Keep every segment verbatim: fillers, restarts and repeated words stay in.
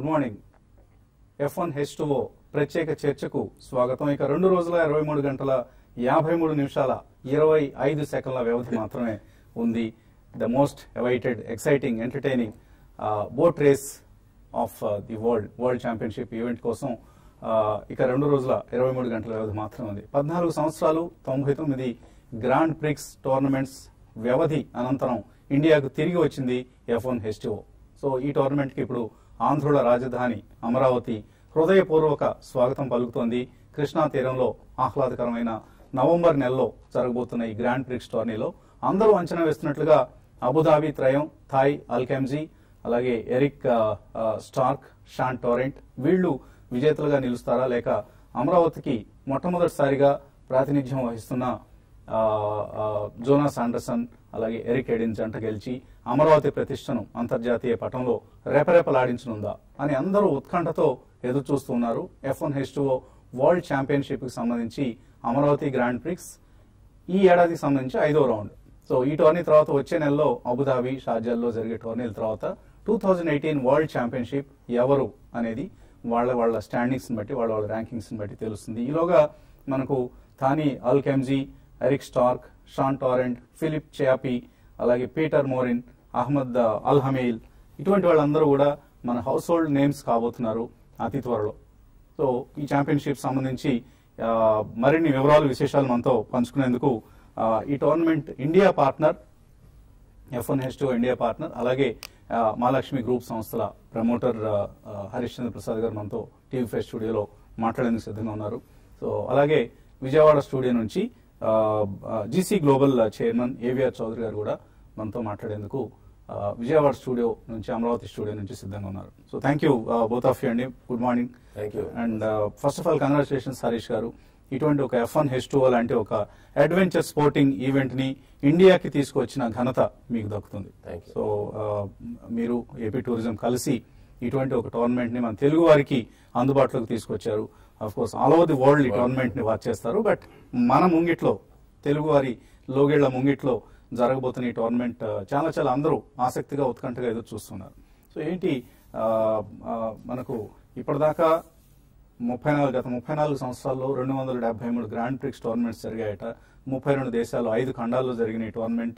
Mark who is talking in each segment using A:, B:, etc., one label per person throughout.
A: Good morning. F one H two O ప్రత్యేక చర్చకు స్వాగతం. ఇక రెండు రోజుల ఇరవై మూడు గంటల యాభై మూడు నిమిషాల ఇరవై ఐదు సెకండ్ల వ్యవధి మాత్రమే ఉంది. The most awaited, exciting, entertaining boat race of the world world championship event కోసం ఇక రెండు రోజుల ఇరవై మూడు గంటల వ్యవధి మాత్రమే ఉంది. పద్నాలుగు సంవత్సరాలు తొంభై తొమ్మిది గ్రాండ్ ప్రిక్స్ టోర్నమెంట్స్ వ్యవధి అనంతరం ఇండియాకు తిరిగి వచ్చింది F one H two O. So ఈ టోర్నమెంట్ కి ఇప్పుడు ఆంధ్రుల రాజధాని అమరావతి హృదయపూర్వక స్వాగతం పలుకుతోంది. కృష్ణా తీరంలో ఆహ్లాదకరమైన నవంబర్ నెలలో జరగబోతున్న ఈ గ్రాండ్ ప్రిక్స్ టోర్నీలో అందరూ అంచనా వేస్తున్నట్లుగా అబుదాబి త్రయం, థాయ్ అల్కెమ్జీ, అలాగే ఎరిక్ స్టార్క్, షాన్ టోరెంట్ వీళ్లు విజేతలుగా నిలుస్తారా, లేక అమరావతికి మొట్టమొదటిసారిగా ప్రాతినిధ్యం వహిస్తున్న జోనాస్ ఆండర్సన్ అలాగే ఎరిక్ ఎడిన్ జంట గెలిచి అమరావతి ప్రతిష్టను అంతర్జాతీయ పటంలో రేపరేపలాడించనుందా అని అందరూ ఉత్కంఠతో ఎదురు చూస్తున్నారు. F one H two O world championship కి సంబంధించి అమరావతి గ్రాండ్ ప్రిక్స్ ఈ ఏడాదికి సంబంధించి ఐదో రౌండ్. సో ఈ టోర్నీ తర్వాత వచ్చే నెలలో అబుదాబి, షార్జాల్లో జరిగే టోర్నీల తర్వాత two thousand eighteen world championship ఎవరు అనేది వాళ్ళ వాళ్ళ స్టాండింగ్స్ బట్టి, వాళ్ళ వాళ్ళ ర్యాంకింగ్స్ బట్టి తెలుస్తుంది. ఈలోగా మనకు Thani Al Qemzi, Erik Stark, Shaun Torrente, Philippe Chiappe, అలాగే Peter Morin, Ahmed Al Hameli ఇటువంటి వాళ్ళందరూ కూడా మన హౌస్ హోల్డ్ నేమ్స్ కాబోతున్నారు అతి త్వరలో. సో ఈ ఛాంపియన్షిప్ సంబంధించి మరిన్ని వివరాలు, విశేషాలు మనతో పంచుకునేందుకు ఈ tournament India partner, F one H two India partner, అలాగే మహాలక్ష్మి గ్రూప్ సంస్థల ప్రమోటర్ హరీష్ చంద్ర ప్రసాద్ గారు మనతో టీవీ ఫైవ్ స్టూడియోలో మాట్లాడేందుకు సిద్ధంగా ఉన్నారు. సో అలాగే విజయవాడ స్టూడియో నుంచి GC global chairman AVR Chowdary గారు కూడా మనతో మాట్లాడేందుకు విజయవాడ స్టూడియో నుంచి, అమరావతి స్టూడియో నుంచి సిద్ధంగా ఉన్నారు. So thank you both of you అండి. Good morning.
B: Thank you.
A: And first of all congratulations Harish గారు. ఇటువంటి ఒక F one H two O లాంటి ఒక అడ్వెంచర్ స్పోర్టింగ్ ఈవెంట్ ని ఇండియాకి తీసుకొచ్చిన ఘనత మీకు దక్కుతుంది. సో మీరు ఏపీ టూరిజం కలిసి ఇటువంటి ఒక టోర్నమెంట్ ని మన తెలుగు వారికి అందుబాటులోకి తీసుకొచ్చారు. Of course all over the world ఈ టోర్నమెంట్ ని వాచ్ చేస్తారు, బట్ మన ముంగిట్లో, తెలుగు వారి లోగేళ్ల ముంగిట్లో జరగబోతున్న ఈ టోర్నమెంట్ చాలా చాలా అందరూ ఆసక్తిగా, ఉత్కంఠగా ఎదురు చూస్తున్నారు. సో ఏంటి మనకు ఇప్పటిదాకా ముప్పై నాలుగు గత ముప్పై నాలుగు సంవత్సరాల్లో రెండు వందల డెబ్బై మూడు గ్రాండ్ ప్రిక్స్ టోర్నమెంట్స్ జరిగాయట. ముప్పై రెండు దేశాలు, ఐదు ఖండాల్లో జరిగిన ఈ టోర్నమెంట్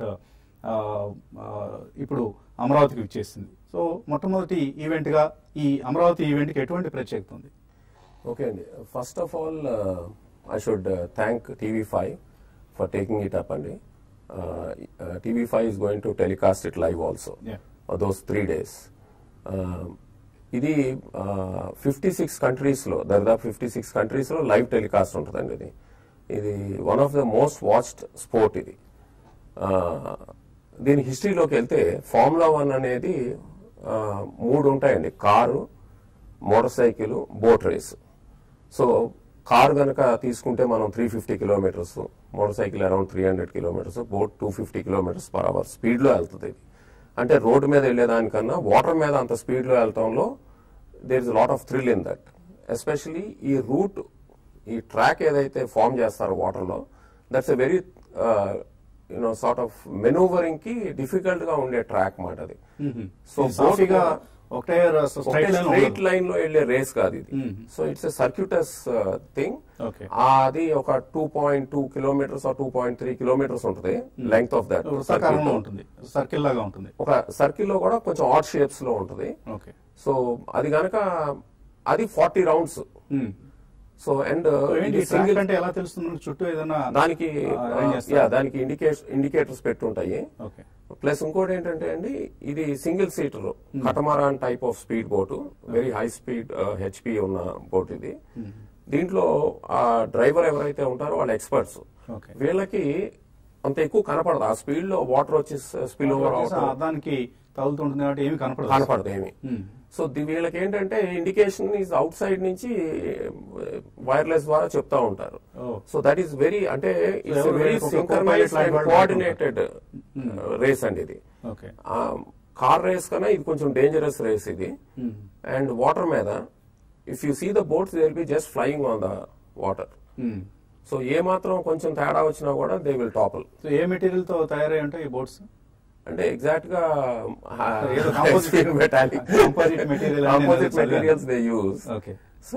A: ఇప్పుడు అమరావతికి ఇచ్చేసింది. సో మొట్టమొదటి ఈవెంట్ గా ఈ అమరావతి ఈవెంట్ కి ఎటువంటి ప్రత్యేకత ఉంది?
B: ఓకే అండి, first of all I should thank TV five for taking it up అండి. TV five is going to telecast it live also those three days. ఇది ఫిఫ్టీ సిక్స్ కంట్రీస్ లో, దాదాపు ఫిఫ్టీ సిక్స్ కంట్రీస్ లో live telecast ఉంటుందండి. ఇది ఇది one of the most watched sport. ఇది దీని హిస్టరీలోకి వెళ్తే ఫార్ములా వన్ అనేది మూడు ఉంటాయండి: car, motor cycle, boat race. So car కనుక తీసుకుంటే మనం three fifty kilometres, motor cycle around three hundred kilometres, boat two fifty kilometres per hour speed లో వెళ్తుంది. ఇది అంటే రోడ్డు మీద వెళ్లేదానికన్నా వాటర్ మీద అంత స్పీడ్ లో వెళ్తాంలో there is lot of thrill in that. Especially ఈ రూట్, ఈ ట్రాక్ ఏదైతే ఫామ్ చేస్తారో వాటర్ లో, that's a very unique sort of manoeuvring కి డిఫికల్ట్ గా ఉండే ట్రాక్ మాట అది. సో
A: ఒకటే
B: స్ట్రైట్ లైన్ లో వెళ్లే రేస్ కాదు ఇది. So it's a circuitous thing. అది ఒక two point two kilometres two point three kilometres ఉంటుంది లెంగ్త్ ఆఫ్ దట్.
A: సర్కిల్ లాగా ఉంటుంది.
B: ఒక సర్కిల్ లో కూడా కొంచెం ఆడ్ షేప్స్ లో ఉంటుంది. సో అది కనుక అది forty rounds. So and
A: single అంటే ఎలా తెలుస్తుంది చుట్టూ ఏదైనా
B: దానికి దానికి ఇండికేటర్స్ పెట్టుంటాయి. ప్లస్ ఇంకోటి ఏంటంటే అండి, ఇది single seater catamaran type of speed boat, very high speed HP ఉన్న బోట్ ఇది. దీంట్లో ఆ డ్రైవర్ ఎవరైతే ఉంటారో వాళ్ళు ఎక్స్పర్ట్స్. వీళ్ళకి అంత ఎక్కువ కనపడదు. ఆ స్పీడ్ లో వాటర్ వచ్చి స్పిల్ ఓవర్
A: దానికి తగులుతుంటుంది కాబట్టి ఏమి కనపడదు
B: కనపడదు ఏమి. సో వీళ్ళకి ఏంటంటే ఇండికేషన్ ఈజ్ అవుట్ సైడ్ నుంచి వైర్లెస్ ద్వారా చెప్తా ఉంటారు. సో దట్ ఈస్ వెరీ అంటే it's very synchronised and coordinated race అండి ఇది. కార్ రేస్ కన్నా ఇది కొంచెం డేంజరస్ రేస్ ఇది. అండ్ వాటర్ మీద if you see the boats they will be just flying on the water. So ఏ మాత్రం కొంచెం తేడా వచ్చినా కూడా దే విల్ టాపుల్.
A: సో ఏ మెటీరియల్ తో తయారై ఉంటాయి ఈ బోట్స్?
B: అంటే ఎగ్జాక్ట్ గా
A: metallic composite material
B: composite materials they use.
A: Okay.
B: So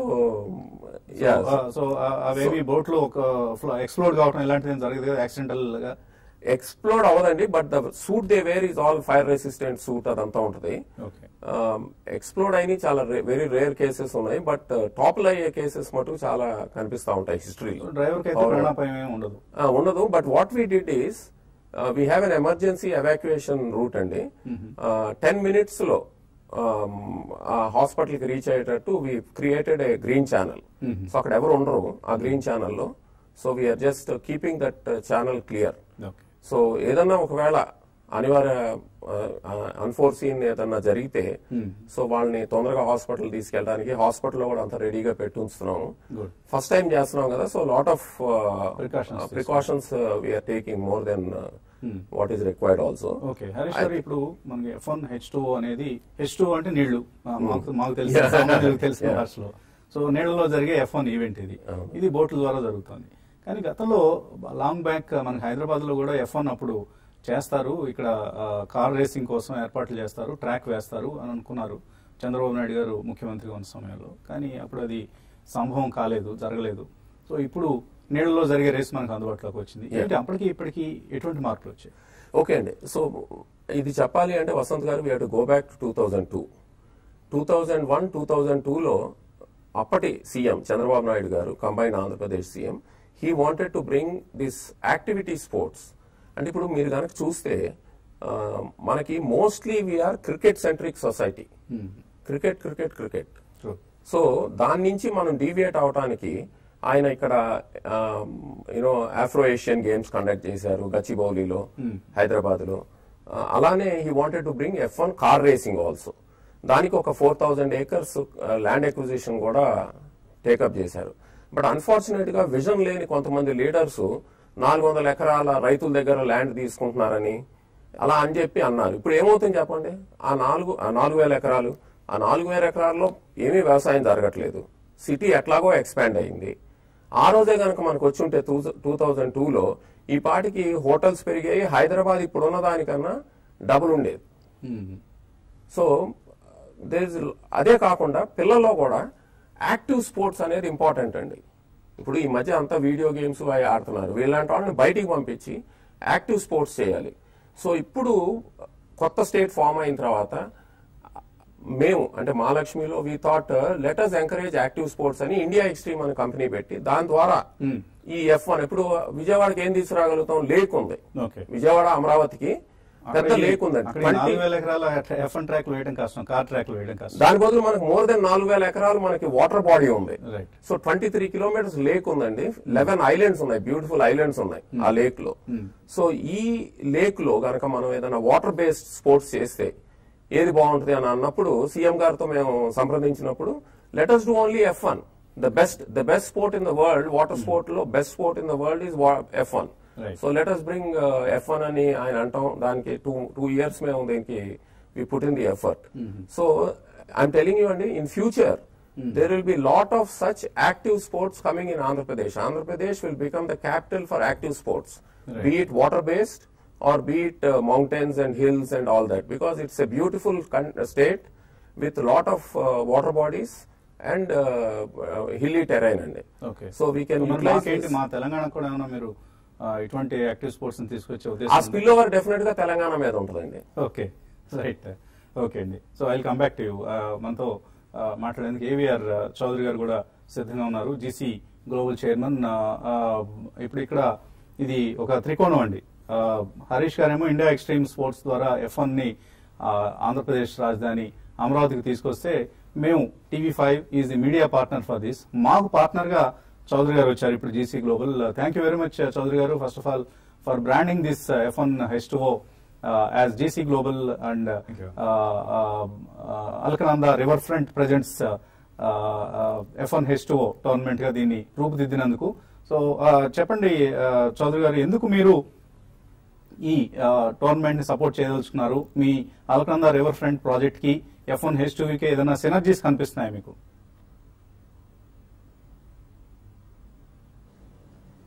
A: so అవేవి బోట్ లో ఒక ఎక్స్ప్లోడ్ కావడం ఇలాంటిది ఏం జరగదు కదా యాక్సిడెంటల్ గా?
B: ఎక్స్ప్లోడ్ అవ్వదండి, but the suit they wear is all fire resistant suit అదంతా ఉంటుంది. ఎక్స్ప్లోడ్ అయిన చాలా వెరీ రేర్ కేసెస్ ఉన్నాయి, బట్ టాపుల్ అయ్యే కేసెస్ మటుకు చాలా కనిపిస్తా ఉంటాయి హిస్టరీలో.
A: డ్రైవర్ ఉండదు
B: ఉండదు but what we did is we have an emergency evacuation route అండి. టెన్ మినిట్స్ లో హాస్పిటల్ కి రీచ్ అయ్యేటట్టు we created a green channel. So అక్కడ ఎవరు ఉండరు ఆ గ్రీన్ ఛానల్లో. So we're just keeping that channel clear. So ఏదన్నా ఒకవేళ అనివార్య అన్ఫోర్సీన్ ఏదన్నా జరిగితే సో వాళ్ళని తొందరగా హాస్పిటల్ తీసుకెళ్ళడానికి హాస్పిటల్లో కూడా అంత రెడీగా పెట్టి ఉంచుతున్నాము. ఫస్ట్ టైం చేస్తున్నాం కదా, so lot of precautions we're taking more then what is required also.
A: Okay Harish గారు, ఇప్పుడు మనకి ఎఫ్ వన్ హెచ్ టూ అనేది హెచ్ టూ అంటే నీళ్లు మాకు తెలుసు తెలిసిన భాషలో. సో నీళ్లలో జరిగే ఎఫ్ వన్ ఈవెంట్ ఇది ఇది బోట్ల ద్వారా జరుగుతుంది. కానీ గతంలో లాంగ్ బ్యాక్ మనకి హైదరాబాద్ లో కూడా ఎఫ్ వన్ అప్పుడు చేస్తారు, ఇక్కడ కార్ రేసింగ్ కోసం ఏర్పాట్లు చేస్తారు, ట్రాక్ వేస్తారు అని అనుకున్నారు చంద్రబాబు నాయుడు గారు ముఖ్యమంత్రిగా ఉన్న సమయంలో. కానీ అప్పుడు అది సంభవం కాలేదు, జరగలేదు. సో ఇప్పుడు నీళ్ళలో జరిగే రేస్ మనకు అందుబాటులోకి వచ్చింది. ఏంటి అప్పటికి ఇప్పటికి ఎటువంటి మార్పులు వచ్చాయి?
B: ఓకే అండి, సో ఇది చెప్పాలి అంటే వసంత్ గారు we have to go back to two thousand two two thousand one two thousand టూలో అప్పటి సీఎం చంద్రబాబు నాయుడు గారు, combine Andhra Pradesh CM, he wanted to bring this activity sports. అంటే ఇప్పుడు మీరు కనుక చూస్తే మనకి mostly we're cricket centric society. Cricket cricket cricket so దాని నుంచి మనం డీవియేట్ అవడానికి ఆయన ఇక్కడ you know Afro Asian games conduct చేశారు గచ్చిబౌలిలో, హైదరాబాద్ లో. అలానే he wanted to bring F one car racing also. దానికి ఒక four thousand acres land acquisition కూడా టేకప్ చేశారు. బట్ అన్ఫార్చునేట్ గా విజన్ లేని కొంతమంది లీడర్స్ నాలుగు వందల ఎకరాల రైతుల దగ్గర ల్యాండ్ తీసుకుంటున్నారని అలా అని చెప్పి అన్నారు. ఇప్పుడు ఏమవుతుంది చెప్పండి, ఆ నాలుగు ఆ నాలుగు వేల ఎకరాలు ఆ నాలుగు వేల ఎకరాల్లో ఏమీ వ్యవసాయం జరగట్లేదు. సిటీ ఎట్లాగో ఎక్స్పాండ్ అయింది. ఆ రోజే కనుక మనకు వచ్చి ఉంటే టూ టూ థౌజండ్ టూలో ఈ పాటికి హోటల్స్ పెరిగాయి, హైదరాబాద్ ఇప్పుడున్న దానికన్నా డబుల్ ఉండేది. సో అదే కాకుండా పిల్లల్లో కూడా యాక్టివ్ స్పోర్ట్స్ అనేది ఇంపార్టెంట్ అండి. ఇప్పుడు ఈ మధ్య అంతా వీడియో గేమ్స్ అవి ఆడుతున్నారు. వీళ్ళంటి వాళ్ళని బయటికి పంపించి యాక్టివ్ స్పోర్ట్స్ చేయాలి. సో ఇప్పుడు కొత్త స్టేట్ ఫామ్ అయిన తర్వాత మేము అంటే మహాలక్ష్మిలో we thought let us encourage active sports అని ఇండియా ఎక్స్ట్రీమ్ అనే కంపెనీ పెట్టి దాని ద్వారా ఈ ఎఫ్ వన్ ఇప్పుడు విజయవాడకి ఏం తీసుకురాగలుగుతాం, లేక్ ఉంది విజయవాడ అమరావతికి పెద్ద లేక్ ఉందండి. దాని బదులు మనకు మోర్ దెన్ నాలుగు వేల ఎకరాలు మనకి వాటర్ బాడీ ఉంది. So twenty three kilometres lake ఉందండి. లెవెన్ ఐలాండ్స్ ఉన్నాయి, బ్యూటిఫుల్ ఐలాండ్స్ ఉన్నాయి ఆ లేక్ లో. సో ఈ లేక్ లో గనక మనం ఏదైనా వాటర్ బేస్డ్ స్పోర్ట్స్ చేస్తే ఏది బాగుంటుంది అని అన్నప్పుడు సీఎం గారితో మేము సంప్రదించినప్పుడు let us do only F one. The best the best sport in the world, water sport లో best sport in the world is F one. So let us bring F one అని ఆయన అంటాం. దానికి two two years మేము దీనికి we put in the effort. So I'm telling you అండి, in future there will be lot of such active sports coming in Andhra Pradesh. Andhra Pradesh will become the capital for active sports, right. Be it water based or be it uh, mountains and hills and all that, because it's a beautiful state with a lot of uh, water bodies and uh, uh, hilly terrain and
A: okay.
B: So we can so utilize this.
A: మా తెలంగాణ కూడా ఏమన్నా మీరు ఇటువంటి active sports ని తీసుకొచ్చే ఉద్దేశం?
B: ఆ spill over definite గా తెలంగాణ మీద ఉంటుందండి.
A: ఓకే రైట్, ఓకే అండి. So I will come back to you. మనతో మాట్లాడేందుకు ఏవిఆర్ చౌదరి గారు కూడా సిద్ధంగా ఉన్నారు, జీసీ గ్లోబల్ చైర్మన్. ఇప్పుడు ఇక్కడ ఇది ఒక త్రికోణం అండి. హరీష్ గారేమో ఇండియా ఎక్స్ట్రీమ్ స్పోర్ట్స్ ద్వారా ఎఫ్ వన్ ని ఆంధ్రప్రదేశ్ రాజధాని అమరావతికి తీసుకొస్తే మేము TV five is the media partner for this. మాకు పార్ట్నర్ గా చౌదరి గారు వచ్చారు ఇప్పుడు GC global. Thank you very much Chowdary గారు, first of all for branding this F one H two O as G C Global and uh, uh, uh, Alkananda Riverfront presents uh, uh, F one H two O tournament గా దీన్ని రూపుదిద్దినందుకు. So చెప్పండి చౌదరి గారు, ఎందుకు మీరు ఈ tournament ని support చేయదలుచుకున్నారు? మీ అల్కనందా రివర్ ఫ్రంట్ ప్రాజెక్ట్ కి ఎఫ్ వన్ హెచ్ టూ కి ఏదైనా సినర్జీస్ కనిపిస్తున్నాయి మీకు?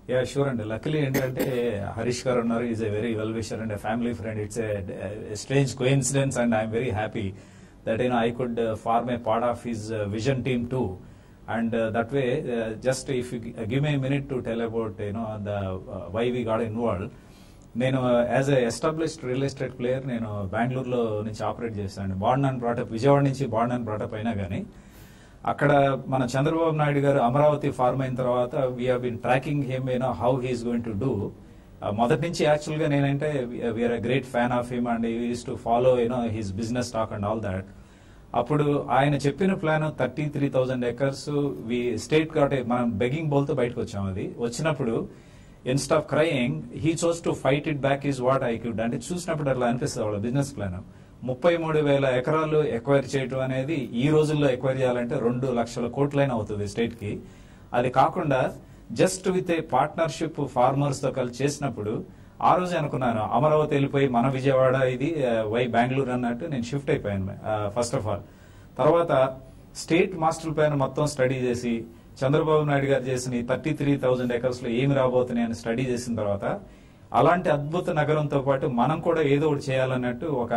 C: యా షూర్ అండి. లక్కలీ ఏంటంటే హరీష్ గారు ఉన్నారు, is a very well wisher and family friend. It's a strange coincidence and I'm very happy that you know I could form a part of his vision team too. And uh, that way, uh, just if you g- give me a minute to tell about you know the uh, why we got involved. నేను as a established real estate player నేను బెంగళూరులో నుంచి operate చేశాను. Bond and brought up, Vijayawada నుంచి bond and brought up అయినా కానీ అక్కడ మన చంద్రబాబు నాయుడు గారు అమరావతి ఫార్మ్ అయిన తర్వాత we have been tracking him you know how he's going to do. మొదటి నుంచి యాక్చువల్గా నేనంటే we're a great fan of him and use to follow you know his business talk and all that. అప్పుడు ఆయన చెప్పిన plan thirty three thousand acres we state కాబట్టి మనం begging బోల్తో బయటకు వచ్చాం. అది వచ్చినప్పుడు instead of crying he chose to fight it back is what I could. అంటే చూసినప్పుడు అట్లా అనిపిస్తుంది వాళ్ళ బిజినెస్ ప్లాన్. ముప్పై మూడు వేల ఎకరాలు ఎక్వైర్ చేయడం అనేది ఈ రోజుల్లో ఎక్వైర్ చేయాలంటే రెండు లక్షల కోట్లైన అవుతుంది స్టేట్ కి. అది కాకుండా just with a partnership farmers తో కలిసి చేసినప్పుడు ఆ రోజే అనుకున్నాను అమరావతి వెళ్ళిపోయి మన విజయవాడ ఇది వై బెంగళూరు అన్నట్టు నేను షిఫ్ట్ అయిపోయాను ఫస్ట్ ఆఫ్ ఆల్. తర్వాత స్టేట్ మాస్టర్ ప్లాన్ మొత్తం స్టడీ చేసి చంద్రబాబు నాయుడు గారు చేసిన థర్టీ త్రీ థౌసండ్ ఎకర్స్ లో ఏమి రాబోతున్నాయి అని స్టడీ చేసిన తర్వాత అలాంటి అద్భుత నగరంతో పాటు మనం కూడా ఏదో ఒకటి చేయాలన్నట్టు ఒక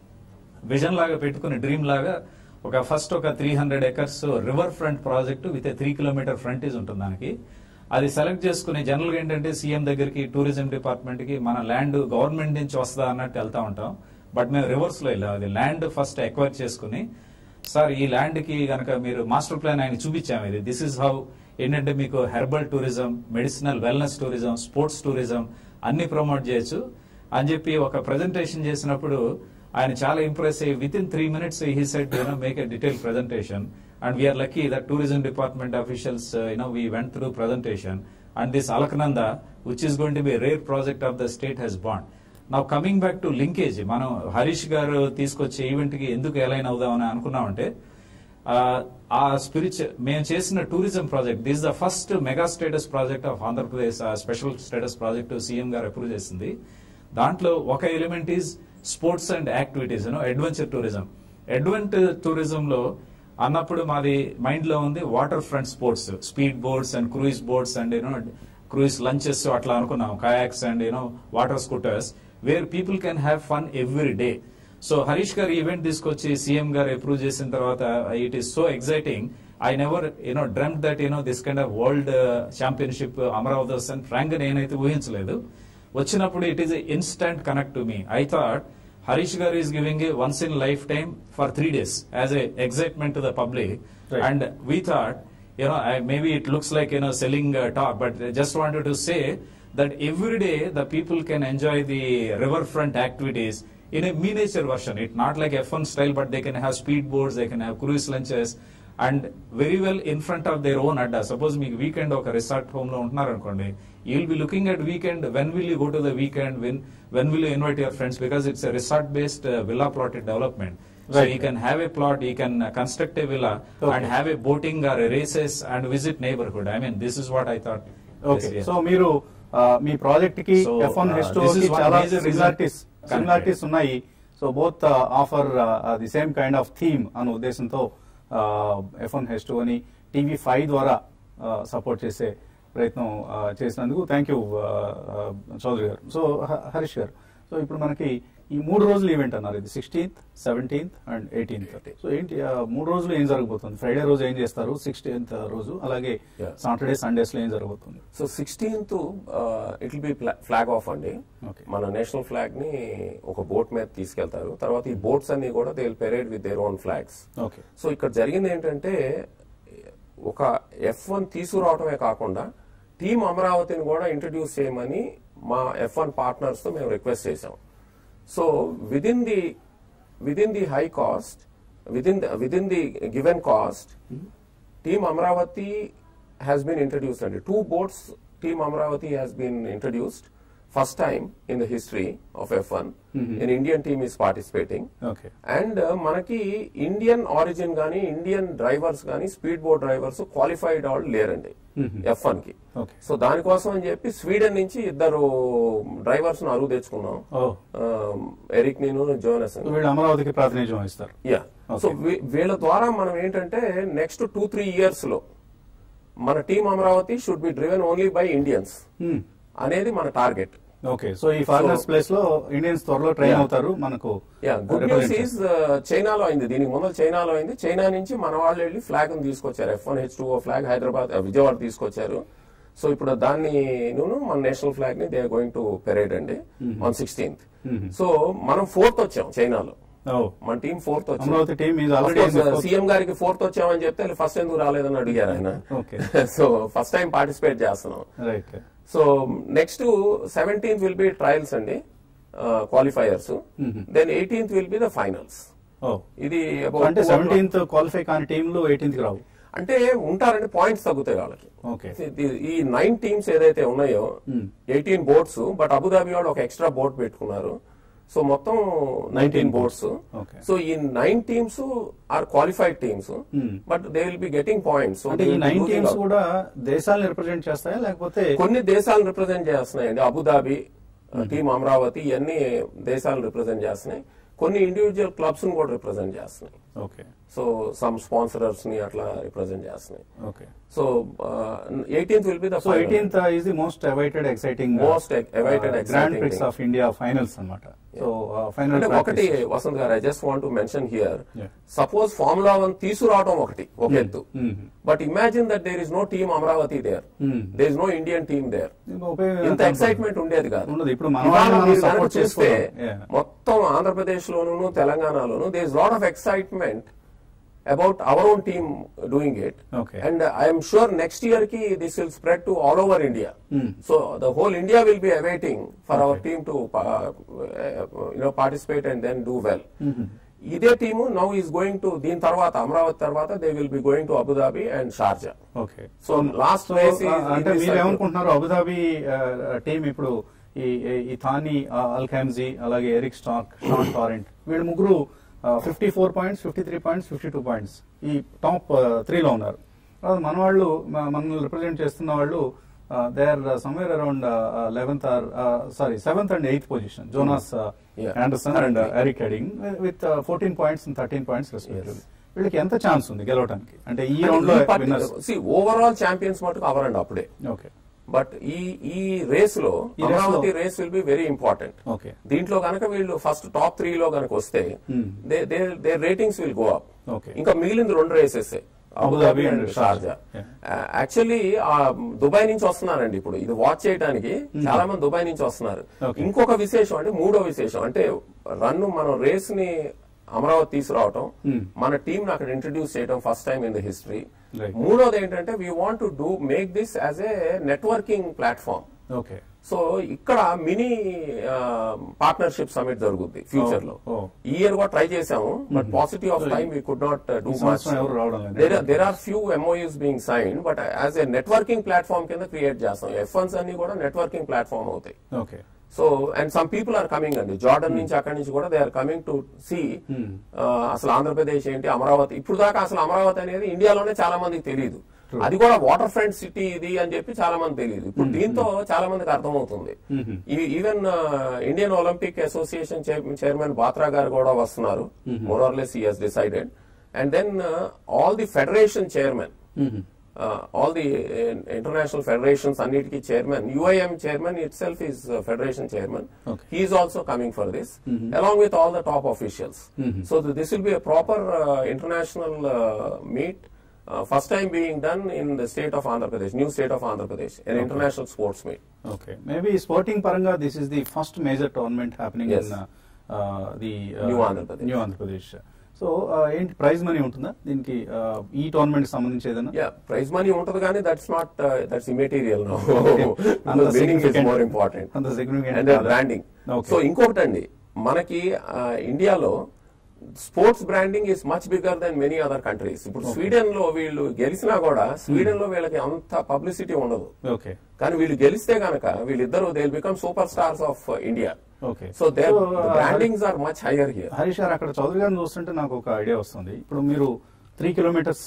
C: విజన్ లాగా పెట్టుకుని డ్రీమ్ లాగా ఒక ఫస్ట్ ఒక three hundred acres river front project with three kilometre frontage ఉంటుంది దానికి. అది సెలెక్ట్ చేసుకుని జనరల్ గా ఏంటంటే సీఎం దగ్గరికి టూరిజం డిపార్ట్మెంట్ కి మన ల్యాండ్ గవర్నమెంట్ నుంచి వస్తుందా అన్నట్టు వెళ్తా ఉంటాం. బట్ మేము రివర్స్ లో వెళ్ళాం. అది ల్యాండ్ ఫస్ట్ ఎక్వైర్ చేసుకుని సార్ ఈ ల్యాండ్ కి కనుక మీరు మాస్టర్ ప్లాన్ ఆయన చూపించాము. ఇది దిస్ ఇస్ హౌ ఏంటంటే మీకు herbal tourism, medicinal wellness tourism, sports tourism అన్ని ప్రమోట్ చేయొచ్చు అని చెప్పి ఒక ప్రెజెంటేషన్ చేసినప్పుడు ఆయన చాలా ఇంప్రెస్ అయ్యి with in three minutes he said you know make a detail presentation. And we are lucky that tourism department officials, uh, you know, we went through presentation and this Alaknanda, which is going to be a rare project of the state, has born. Now coming back to linkage, మనం హరీష్ గారు తీసుకొచ్చే event కి ఎందుకు align అవుదామని అనుకున్నామంటే ఆ spiritual మేము చేసిన tourism project this the first mega status project of Andhra Pradesh special status project CM గారు అప్రూవ్ చేసింది. దాంట్లో ఒక element is sports and activities, you know adventure tourism. Adventure tourism లో అన్నప్పుడు మాది మైండ్ లో ఉంది water front sports, speed boats and cruise boats and you know cruise lunches అట్లా అనుకున్నాం, kayaks and you know water scooters where people can have fun every day. So Harish గారు event తీసుకొచ్చి CM గారు అప్రూవ్ చేసిన తర్వాత it is so exciting. I never you know dreamed that you know this kind of world championship Amaravati వస్తుంది. Frank నేనైతే ఊహించలేదు. వచ్చినప్పుడు it is instant connect to me. I thought Harish Garu is giving a once in lifetime for three days as a excitement to the public. Right. And we thought, you know, I, maybe it looks like, you know, selling uh, talk, but I just wanted to say that every day the people can enjoy the riverfront activities in a miniature version. It's not like F one style, but they can have speed boats, they can have cruise lunches, and very well in front of their own adda. Suppose me weekend oka resort home lo untunaru anukondi, you'll be looking at weekend, when will you go to the weekend, when when will you invite your friends, because it's a resort based uh, villa plotted development. Right. So you can have a plot, you can uh, construct a villa, okay, and have a boating or a races and visit neighborhood. I mean, this is what I thought.
A: Okay, so మీరు మీ project కి F one H two కి చాలా similarities similarities ఉన్నాయి. So both offer the same kind of theme అనే ఉద్దేశంతో F one H two అని TV five ద్వారా సపోర్ట్ చేసే ప్రయత్నం చేసినందుకు థ్యాంక్ యూ చౌదరి గారు. సో హరీష్ గారు, సో ఇప్పుడు మనకి ఈ మూడు రోజులు ఈవెంట్ అన్నారు, ఇది sixteenth seventeenth and eighteenth. So ఏంటి మూడు రోజులు ఏం జరగబోతుంది? ఫ్రైడే రోజు ఏం చేస్తారు, సిక్స్టీన్త్ రోజు, అలాగే సాటర్డే సండేస్ లో ఏం జరగబోతుంది?
B: So sixteenth it will be flag off అండి. మన నేషనల్ ఫ్లాగ్ ని ఒక బోట్ మీద తీసుకెళ్తారు. తర్వాత ఈ బోట్స్ అన్ని కూడా they will parade with their own flags. So ఇక్కడ జరిగింది ఏంటంటే ఒక ఎఫ్ వన్ తీసుకురావటమే కాకుండా టీమ్ అమరావతిని కూడా ఇంట్రడ్యూస్ చేయమని మా ఎఫ్ వన్ పార్ట్నర్స్ తో మేము రిక్వెస్ట్ చేసాం. So within the within the high cost, within the within the given cost, mm-hmm. Team Amravati has been introduced. And two boats, Team Amravati has been introduced. First time in the history of F one, mm-hmm. an Indian team is participating.
A: Okay.
B: And uh, manaki Indian origin gani, Indian drivers gani, speedboat drivers qualified all లేరండి F one కి. So దానికోసం అని చెప్పి Sweden నుంచి ఇద్దరు drivers ను అరువు తెచ్చుకున్నాం, ఎరిక్ నేను జోనస్.
A: అమరావతికి ప్రాతినిధ్యం వహిస్తారు.
B: యా. సో వీళ్ళ ద్వారా మనం ఏంటంటే నెక్స్ట్ టూ త్రీ ఇయర్స్ లో మన team Amaravati should be driven only by Indians అనేది మన టార్గెట్.
A: ఓకే, సో ఈ ఫారినర్స్ ప్లేస్ లో ఇండియన్స్ త్వరలో ట్రైన్ అవుతారు మనకు.
B: గుడ్ న్యూస్ ఈజ్ చైనాలో అయింది, దీనికి ముందు చైనాలో అయింది. చైనా నుంచి మన వాళ్ళు వెళ్ళి ఫ్లాగ్ ని తీసుకొచ్చారు, F one H two O flag Hyderabad Vijayawada తీసుకొచ్చారు. సో ఇప్పుడు దాన్ని నేను మన నేషనల్ ఫ్లాగ్ ని they are going to parade అండి ఆన్ సిక్స్టీన్త్. సో మనం ఫోర్త్ వచ్చాం చైనాలో, మన టీం ఫోర్త్ వచ్చాం. సీఎం గారికి ఫోర్త్ వచ్చామని చెప్తే ఫస్ట్ ఎందుకు రాలేదని అడిగారు ఆయన. సో ఫస్ట్ టైం పార్టిసిపేట్ చేస్తున్నాం. So next seventeenth will be trials అండి, qualifiers. Then eighteenth will be the finals.
A: ఇది అంటే సెవెంటీన్త్ క్వాలిఫై కాని టీంలు ఎయిటీన్త్ రావు
B: అంటే ఉంటారండి, పాయింట్స్ తగ్గుతాయి వాళ్ళకి. ఈ నైన్ టీమ్స్ ఏదైతే ఉన్నాయో ఎయిటీన్ బోర్డ్స్, బట్ అబుదాబి వాళ్ళు ఒక ఎక్స్ట్రా బోర్డ్ పెట్టుకున్నారు. సో మొత్తం నైన్టీన్ బోర్డ్స్. సో ఈ nine teams are qualified teams, but they will be getting points.
A: కూడా దేశాలను రిప్రజెంట్ చేస్తాయా లేకపోతే
B: కొన్ని దేశాలను రిప్రజెంట్ చేస్తున్నాయండి. అబుదాబి, టీమ్ అమరావతి ఇవన్నీ దేశాలను రిప్రజెంట్ చేస్తున్నాయి. కొన్ని ఇండివిజువల్ క్లబ్స్ ని కూడా రిప్రజెంట్ చేస్తున్నాయి. సో సమ్ స్పాన్సరర్స్ ని అట్లా రిప్రజెంట్ చేస్తున్నాయి. So eighteenth will be the
A: eighteenth is the most awaited exciting
B: most awaited
A: grand prix of India finals అన్నమాట. సో ఫైనల్
B: ఒకటి వసంత్ గారు, I just want to mention here, suppose formula one తీసుకురావడం ఒకటి ఒక ఎత్తు, but imagine that there is no team Amaravati there, there is no Indian team there, ఇంత excitement ఉండేది కాదు.
A: ఇప్పుడు
B: చూస్తే మొత్తం ఆంధ్రప్రదేశ్ లోను తెలంగాణలోను there is lot of excitement about our own team doing it.
A: Okay.
B: And uh, I am sure next year ki this will spread to all over India. Mm. So the whole India will be awaiting for okay. our team to uh, you know participate and then do well. Mm-hmm. Ide team now is going to din tarvata Amravati tarvata they will be going to Abu Dhabi and Sharjah.
A: Okay.
B: So last
A: so,
B: race is
A: ante meer emanuntunnaru Abu Dhabi team ippudu ee Thani Al-Khamzi alage Eric Stark, Sean Torrent వీళ్ళు ముగ్గురు fifty four points fifty three points fifty two points ఈ top త్రీలో ఉన్నారు. మన వాళ్ళు మనల్ని రిప్రజెంట్ చేస్తున్న వాళ్ళు they are somewhere around eleventh or sorry seventh and eighth position. Jonas Anderson and Erik heading with fourteen points and thirteen points respectively. వీళ్ళకి ఎంత ఛాన్స్ ఉంది గెలవడానికి అంటే ఈ రౌండ్ లో?
B: ఓవరాల్ ఛాంపియన్స్ మటుకు అవర్ అండ్ అప్పుడే.
A: ఓకే,
B: బట్ ఈ ఈ రేస్ లో Amaravati race will be very important. దీంట్లో కనుక వీళ్ళు ఫస్ట్ టాప్ త్రీ లో కనుక వస్తే they ratings will go up. ఇంకా మిగిలింది రెండు races, Abu Dhabi and Sharjah. Actually Dubai నుంచి వస్తున్నారండి ఇప్పుడు ఇది వాచ్ చేయడానికి, చాలా మంది దుబాయ్ నుంచి వస్తున్నారు. ఇంకొక విశేషం అంటే మూడో విశేషం అంటే రన్ మనం రేస్ ని అమరావతి తీసుకురావటం, మన టీం అక్కడ ఇంట్రడ్యూస్ చేయడం first time in the history. మూడోది ఏంటంటే we want to do make this as a networking platform.
A: Okay,
B: so ఇక్కడ మినీ పార్ట్నర్షిప్ సమిట్ జరుగుద్ది ఫ్యూచర్ లో. ఈ ఇయర్ కూడా ట్రై చేసాము, but positive of time we could not do much. There are few MoUs being sign, but as a networking platform కింద create చేస్తాం. F ones అన్ని కూడా నెట్వర్కింగ్ ప్లాట్ఫామ్ అవుతాయి.
A: Okay,
B: so and some people are coming అండి, Jordan నుంచి అక్కడి నుంచి కూడా they are coming to see అసలు ఆంధ్రప్రదేశ్ ఏంటి, అమరావతి. ఇప్పుడు దాకా అసలు అమరావతి అనేది ఇండియాలోనే చాలా మందికి తెలియదు, అది కూడా వాటర్ ఫ్రంట్ సిటీ ఇది అని చెప్పి చాలా మంది తెలియదు. ఇప్పుడు దీంతో చాలా మందికి అర్థమవుతుంది. Even Indian Olympic Association chairman Batra గారు కూడా వస్తున్నారు, more or less he has decided. And then all the federation chairman, Uh, all the uh, international federations అన్నిటికీ chairman, U I M chairman itself is uh, federation chairman. Okay. He is also coming for this, mm-hmm. along with all the top officials. Mm-hmm. So th this will be a proper uh, international uh, meet, uh, first time being done in the state of Andhra Pradesh, new state of Andhra Pradesh, an okay. international sports meet.
A: Okay, maybe sporting paranga this is the first major tournament happening yes. in uh, uh, the uh,
B: new Andhra Pradesh.
A: New Andhra Pradesh. So ఏంటి prize money ఉంటుందా దీనికి ఈ tournament సంబంధించి ఏదైనా?
B: Yeah, praise money ఉంటుంది కానీ that's not that's immaterial now. Winning is more important and branding. So ఇంకొకటి అండి, మనకి ఇండియాలో sports branding is much bigger than many other countries. ఇప్పుడు స్వీడన్ లో వీళ్ళు గెలిచినా కూడా స్వీడన్ లో వీళ్ళకి అంత పబ్లిసిటీ ఉండదు, కానీ వీళ్ళు గెలిస్తే కనుక వీళ్ళిద్దరు they will become super stars of India.
A: Okay,
B: so their brandings are much higher here.
A: Harish గారు, అక్కడ చౌదరి గారిని చూస్తుంటే నాకు ఒక ఐడియా వస్తుంది. ఇప్పుడు మీరు త్రీ కిలోమీటర్స్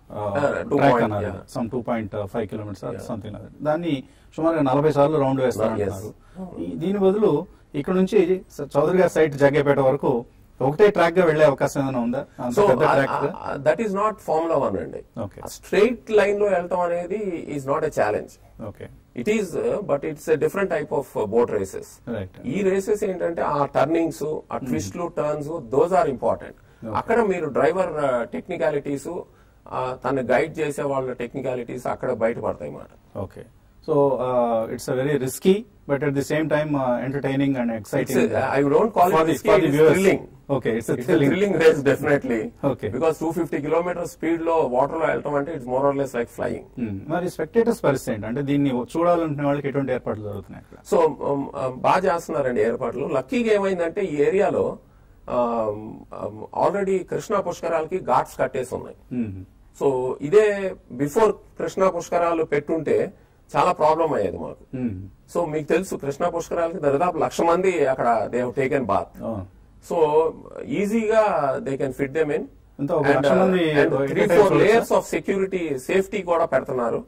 A: ట్రాక్ అన్నారు, some two point five kilometres something అన్నారు, దాన్ని సుమారుగా నలభై సార్లు రౌండ్ వేస్తారంటున్నారు. దీని బదులు ఇక్కడ నుంచి చౌదరి గారి సైట్ జగ్గేపేట వరకు ఒకటే ట్రాక్ గా వెళ్లే అవకాశం ఏమైనా ఉందా?
B: So that is not formula one అండి. స్ట్రైట్ లైన్ లో వెళ్ళటం అనేది is not a challenge. It is but it's a different type of boat races. ఈ రేసెస్ ఏంటంటే ఆ టర్నింగ్స్, ఆ ట్విస్ట్లు, టర్న్స్, దోస్ ఆర్ ఇంపార్టెంట్. అక్కడ మీరు డ్రైవర్ టెక్నికాలిటీస్, తను గైడ్ చేసే వాళ్ళ టెక్నికాలిటీస్ అక్కడ బయటపడతాయి అన్నమాట.
A: Okay, so it's a very risky but at the same time entertaining and exciting.
B: I don't call it risky, it's thrilling.
A: Okay, it's a
B: it's
A: thrilling.
B: a thrilling race definitely.
A: Okay,
B: because two hundred fifty kilometers speed లో water లో వెళ్ళటం అంటే it's more or less like flying.
A: మరి spectators పరిస్థితి ఏంటి? అంటే దీన్ని చూడాలనుకునే వాళ్ళకి ఎటువంటి ఏర్పాట్లు జరుగుతున్నాయి?
B: సో బాగా చేస్తున్నారండి ఏర్పాట్లు. లక్కీగా ఏమైందంటే ఈ ఏరియాలో ఆల్రెడీ కృష్ణా పుష్కరాలకి ఘాట్స్ కట్టేసి ఉన్నాయి. సో ఇదే బిఫోర్ కృష్ణా పుష్కరాలు పెట్టుంటే చాలా ప్రాబ్లం అయ్యేది మాకు. సో మీకు తెలుసు కృష్ణా పుష్కరాలకి దాదాపు లక్ష మంది అక్కడ they have taken bath. So ఈజీగా they can fit them in. Three four layers of security, safety కూడా పెడుతున్నారు.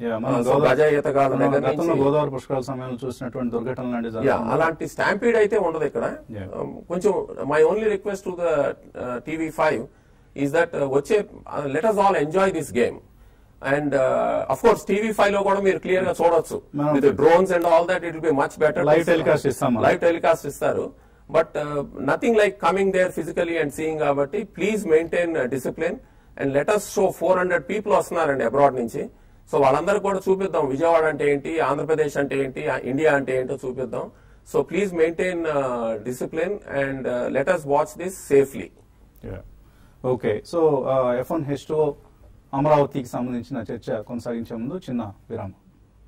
A: గోదావరి పుష్కరాల సమయంలో చూసినటువంటి దుర్ఘటనలు
B: అలాంటి స్టాంపీడ్ అయితే ఉండదు ఇక్కడ. కొంచెం my only request to the TV five is that వచ్చే let us all enjoy this game. And of course TV five లో కూడా మీరు క్లియర్ గా చూడొచ్చు with drones and all that. It will be much better.
A: Live telecast ఇస్తాం,
B: live telecast ఇస్తారు. But nothing like coming there physically and seeing. కాబట్టి please maintain discipline and let us show four hundred people వస్తున్నారండి abroad నుంచి. So వాళ్ళందరూ కూడా చూపిద్దాం విజయవాడ అంటే ఏంటి, ఆంధ్రప్రదేశ్ అంటే ఏంటి, ఇండియా అంటే ఏంటో చూపిద్దాం. So please maintain discipline and let us watch this safely.
A: Okay, so F one H two అమరావతికి సంబంధించిన చర్చ కొనసాగించే ముందు చిన్న విరామం.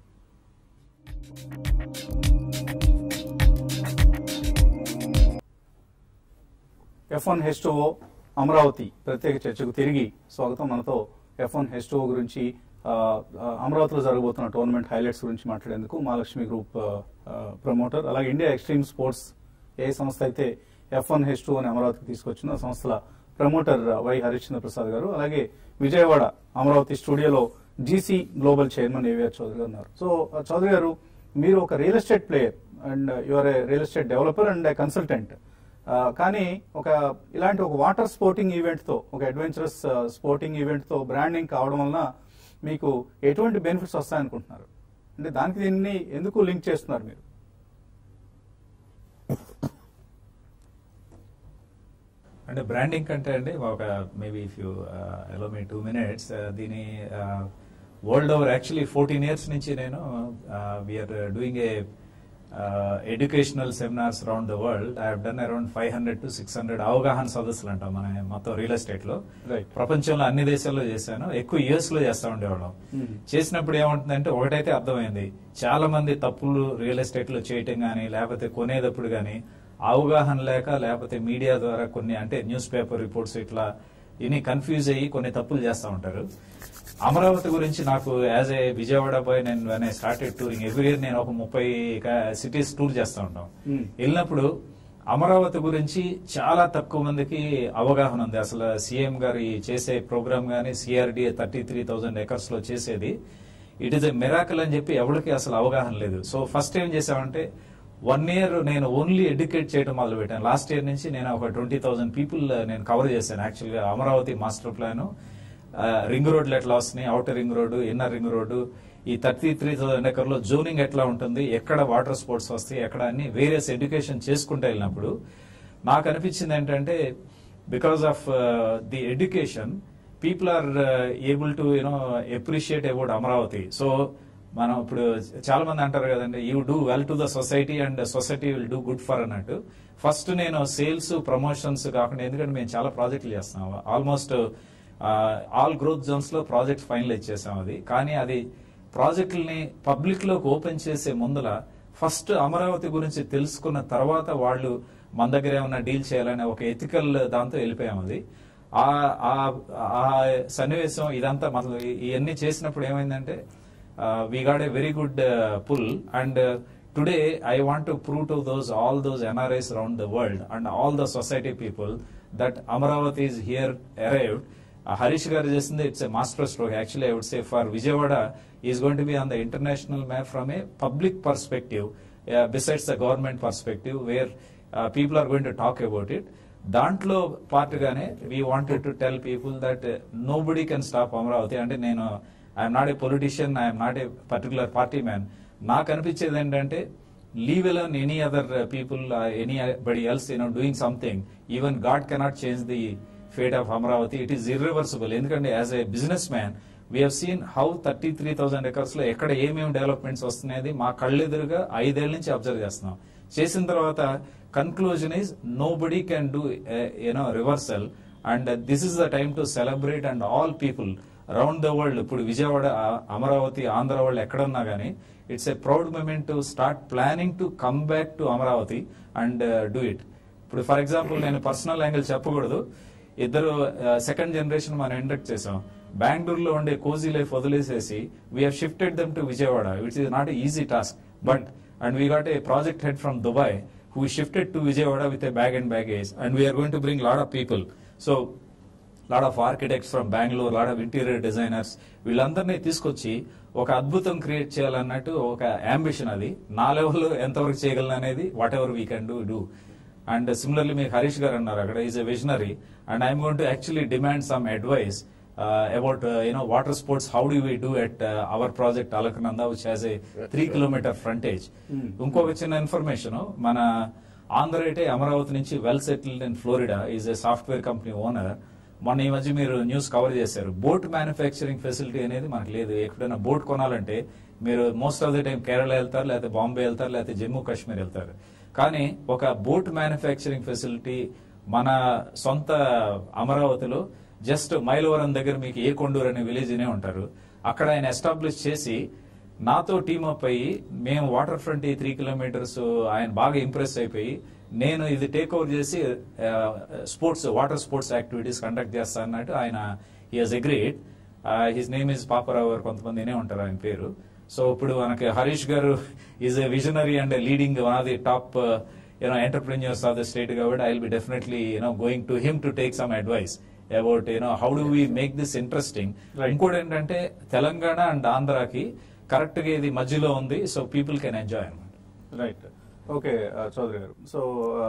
A: F one H two Amaravati ప్రత్యేక చర్చకు తిరిగి స్వాగతం. మనతో ఎఫ్ వన్ హెచ్ టూ గురించి, అమరావతిలో జరగబోతున్న టోర్నమెంట్ హైలైట్స్ గురించి మాట్లాడేందుకు మహాలక్ష్మి గ్రూప్ ప్రమోటర్, అలాగే ఇండియా ఎక్స్ట్రీమ్ స్పోర్ట్స్ ఏ సంస్థ అయితే ఎఫ్ వన్ హెచ్ టూ అని అమరావతికి తీసుకొచ్చిందో ఆ సంస్థల ప్రమోటర్ వై హరిశ్చంద్ర ప్రసాద్ గారు, అలాగే విజయవాడ అమరావతి స్టూడియోలో GC global chairman AVR Chowdary గారు ఉన్నారు. సో చౌదరి గారు, మీరు ఒక real estate player and you're a real estate developer and a consultant. కానీ ఒక ఇలాంటి ఒక వాటర్ స్పోర్టింగ్ ఈవెంట్ తో, ఒక అడ్వెంచరస్ స్పోర్టింగ్ ఈవెంట్ తో బ్రాండింగ్ కావడం వలన మీకు ఎటువంటి బెనిఫిట్స్ వస్తాయనుకుంటున్నారు? అంటే దానికి దీన్ని ఎందుకు లింక్ చేస్తున్నారు మీరు?
C: అంటే బ్రాండింగ్ కంటే అండి ఒక maybe if you allow me two minutes దీని world over actually fourteen years నుంచి నేను we're doing a educational seminars around the world. I have done around five hundred to six hundred అవగాహన సదస్సులు అంటాం మన మొత్తం రియల్ ఎస్టేట్ లో. ప్రపంచంలో అన్ని దేశాల్లో చేశాను, ఎక్కువ యూఎస్ లో చేస్తా ఉండేవాళ్ళం. చేసినప్పుడు ఏమంటుందంటే ఒకటైతే అర్థమైంది, చాలా మంది తప్పులు రియల్ ఎస్టేట్ లో చేయటం గానీ లేకపోతే కొనేటప్పుడు గానీ అవగాహన లేక లేకపోతే మీడియా ద్వారా కొన్ని అంటే న్యూస్ పేపర్ రిపోర్ట్స్ ఇట్లా ఇన్ని కన్ఫ్యూజ్ అయ్యి కొన్ని తప్పులు చేస్తూ ఉంటారు. అమరావతి గురించి నాకు యాజ్ ఏ విజయవాడ బాయ్ నేను when I started touring every year నేను ఒక ముప్పై సిటీస్ టూర్ చేస్తూ ఉంటాం. వెళ్ళినప్పుడు అమరావతి గురించి చాలా తక్కువ మందికి అవగాహన ఉంది. అసలు సీఎం గారి చేసే ప్రోగ్రామ్ గానీ CRDA thirty three thousand acres లో చేసేది ఇట్ ఈస్ ఎ మిరాకిల్ అని చెప్పి ఎవరికి అసలు అవగాహన లేదు. సో ఫస్ట్ ఏం చేసామంటే వన్ ఇయర్ నేను ఓన్లీ ఎడ్యుకేట్ చేయడం మొదలు పెట్టాను. లాస్ట్ ఇయర్ నుంచి నేను ఒక ట్వంటీ థౌసండ్ పీపుల్ నేను కవర్ చేశాను. యాక్చువల్గా అమరావతి మాస్టర్ ప్లాన్, రింగ్ రోడ్లు ఎట్లా వస్తున్నాయి, outer ring road, inner ring road, ఈ థర్టీ త్రీ థౌసండ్ ఎకర్లో జోనింగ్ ఎట్లా ఉంటుంది, ఎక్కడ వాటర్ స్పోర్ట్స్ వస్తాయి, ఎక్కడ అన్ని వేరియస్ ఎడ్యుకేషన్ చేసుకుంటూ వెళ్ళినప్పుడు నాకు అనిపించింది ఏంటంటే because of the education people are able to you know appreciate about Amaravati. So మనం ఇప్పుడు చాలా మంది అంటారు కదండి, you do well to the society and society will do good for అన్నట్టు. ఫస్ట్ నేను సేల్స్ ప్రమోషన్స్ కాకుండా, ఎందుకంటే మేము చాలా ప్రాజెక్టులు చేస్తాం, ఆల్మోస్ట్ ఆల్ గ్రోత్ జోన్స్ లో ప్రాజెక్ట్స్ ఫైనలైజ్ చేసాం. అది కానీ అది ప్రాజెక్టుల్ని పబ్లిక్ లోకి ఓపెన్ చేసే ముందల ఫస్ట్ అమరావతి గురించి తెలుసుకున్న తర్వాత వాళ్ళు మన దగ్గర ఏమన్నా డీల్ చేయాలనే ఒక ఎథికల్ దాంతో వెళ్ళిపోయాం. అది ఆ సన్నివేశం ఇదంతా మొదలు ఇవన్నీ చేసినప్పుడు ఏమైందంటే we got a very good uh, pull and uh, today I want to prove to those all those N R Is around the world and all the society people that Amaravati is here arrived. uh, Harish garu chesindi it's a master stroke. Actually I would say for Vijayawada is going to be on the international map from a public perspective uh, besides the government perspective where uh, people are going to talk about it. దాంట్లో part గానే we wanted to tell people that nobody can stop Amaravati. అంటే నేను I'm not a politician, I'm not a particular party man. నాకు అనిపించేది ఏంటంటే leave alone any other uh, people, uh, anybody else, you know, doing something. Even God cannot change the fate of Amravati. It is irreversible. Endukante as a businessman, we have seen how thirty-three thousand acres lo ekkada emem developments vastunayadi ma kalleduruga ఐదేళ్ల నుంచి observe చేస్తున్నాం. చేసిన తర్వాత conclusion is nobody can do uh, you know reversal, and uh, this is the time to celebrate, and all people around the world, ఇప్పుడు విజయవాడ, అమరావతి, ఆంధ్ర వాళ్ళు ఎక్కడున్నా కానీ it's a proud moment to start planning to come back to Amaravati and do it. ఇప్పుడు for example నేను personal angle చెప్పకూడదు, ఇద్దరు second generation మనం induct చేసాం. బెంగళూరులో ఉండే కోజీ లైఫ్ వదిలేసేసి we have shifted them to Vijayawada, which is not easy task, but and we got a project head from Dubai who shifted to Vijayawada with a bag and baggage, and we're going to bring lot of people. So lot of architects from Bengaluru, lot of interior designers, వీళ్ళందరినీ తీసుకొచ్చి ఒక అద్భుతం create చేయాలన్నట్టు ఒక ambition. అది నా లెవెల్లో ఎంతవరకు చేయగలను అనేది whatever we can do do. And similarly మీకు హరీష్ గారు అన్నారు అక్కడ is a visionary, and I'm going to actually demand some advice about you know water sports. How do we do at our project Alakananda which has a three kilometre frontage. ఇంకొక చిన్న information, మన ఆంధ్రైటే అమరావతి నుంచి well settled in Florida is a software company owner. మొన్న ఈ మధ్య మీరు news cover చేశారు, బోట్ మ్యానుఫ్యాక్చరింగ్ ఫెసిలిటీ అనేది మనకు లేదు. ఎక్కడైనా బోట్ కొనాలంటే మీరు most of the time Kerala వెళ్తారు, లేకపోతే బాంబే వెళ్తారు, లేకపోతే జమ్మూ కాశ్మీర్ వెళ్తారు. కానీ ఒక బోట్ మ్యానుఫ్యాక్చరింగ్ ఫెసిలిటీ మన సొంత అమరావతిలో జస్ట్ మైలవరం దగ్గర మీకు ఏ కొండూరు అనే విలేజ్ నే ఉంటారు, అక్కడ ఆయన ఎస్టాబ్లిష్ చేసి నాతో టీమప్ అయ్యి మేము వాటర్ ఫ్రంట్ ఈ త్రీ కిలోమీటర్స్ ఆయన బాగా ఇంప్రెస్ అయిపోయి నేను ఇది టేక్ ఓవర్ చేసి sports water sports activities conduct చేస్తా అన్నట్టు ఆయన he has agreed. His name is Paparao గారు, కొంతమందినే ఉంటారు ఆయన పేరు. సో ఇప్పుడు మనకి హరీష్ గారు is a visionary and leading one of the top you know entrepreneurs of the state, కాబట్టి I will be definitely you know going to him to take some advice about you know how do we make this interesting. ఇంకోటి ఏంటంటే Telangana and ఆంధ్రాకి correct గా ఇది మధ్యలో ఉంది, so people can enjoy అనమాట.
A: Right. Okay Chowdary గారు. సో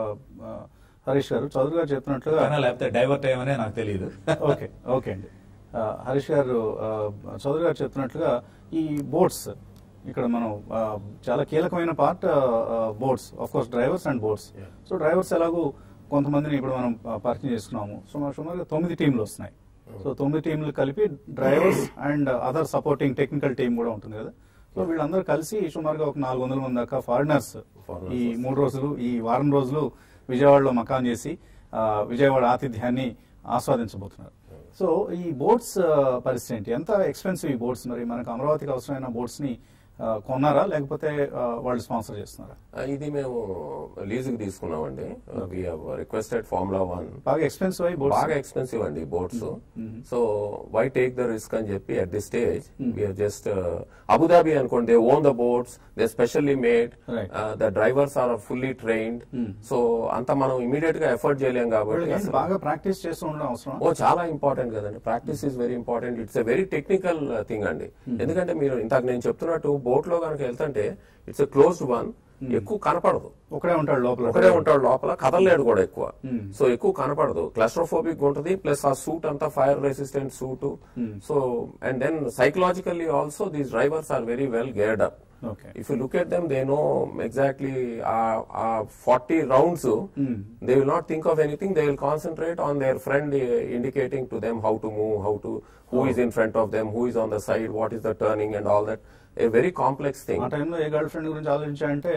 A: హరీష్ గారు, చౌదరి గారు చెప్పినట్లుగా
C: లేకపోతే డైవర్ట్ అయ్యమనే నాకు తెలియదు.
A: ఓకే ఓకే అండి. హరీష్ గారు, చౌదరి గారు చెప్తున్నట్లుగా ఈ బోట్స్ ఇక్కడ మనం చాలా కీలకమైన part boats, of course drivers and boats. So drivers ఎలాగో కొంతమందిని ఇప్పుడు మనం పరిచయం చేసుకున్నాము. సుమారు సుమారుగా తొమ్మిది టీంలు వస్తున్నాయి. సో తొమ్మిది టీంలు కలిపి drivers and other supporting technical team కూడా ఉంటుంది కదా. సో వీళ్ళందరూ కలిసి సుమారుగా ఒక నాలుగు వందల మంది దాకా ఫారినర్స్ ఈ మూడు రోజులు ఈ వారం రోజులు విజయవాడలో మకాన్ చేసి విజయవాడ ఆతిథ్యాన్ని ఆస్వాదించబోతున్నారు. సో ఈ బోట్స్ పరిస్థితి ఏంటి? ఎంత ఎక్స్పెన్సివ్ ఈ బోట్స్? మరి మనకు అమరావతికి అవసరమైన బోట్స్ ని కొన్నారా లేకపోతే వాళ్ళు స్పాన్సర్ చేస్తున్నారా?
B: ఇది మేము లీజుకి తీసుకున్నామండి. We have requested formula one.
A: బాగా ఎక్స్పెన్సివ్ అయ్యి
B: బాగా ఎక్స్పెన్సివ్ అండి boats. So why take the risk అని చెప్పి at this stage we have just Abu Dhabi అనుకోండి, they own the boats, they specially made, the drivers are fully trained. So అంత మనం immediate గా ఎఫర్ట్ చేయలేం కాబట్టి
A: బాగా ప్రాక్టీస్ చేస్తూ ఉండడం అవసరం.
B: ఓ చాలా ఇంపార్టెంట్ కదండి, practice is very important. It's a very technical thing అండి. ఎందుకంటే మీరు ఇంతకు నేను చెప్తున్నట్టు బోట్ లో కనుక వెళ్తుంటే ఇట్స్ ఎ క్లోజ్డ్ వన్, ఎక్కువ కనపడదు,
A: ఒకడే ఉంటాడు లోపల,
B: ఒకడే ఉంటాడు లోపల, కదలలేడు కూడా ఎక్కువ. సో ఎక్కువ కనపడదు, క్లాస్ట్రోఫోబిక్ ఉంటుంది. ప్లస్ ఆ సూట్ అంతా fire resistant suit. So and then psychologically also these drivers are very well geared up.
A: Okay.
B: If you look at them, they know exactly uh, uh, forty rounds. Mm. They will not think of anything. They will concentrate on their friend uh, indicating to them how to move, how to, who oh. is in front of them, who is on the side, what is the turning and all that. A very complex thing.
A: ఆ టైంలో ఏ girlfriend గురించి ఆలోచించాలంటే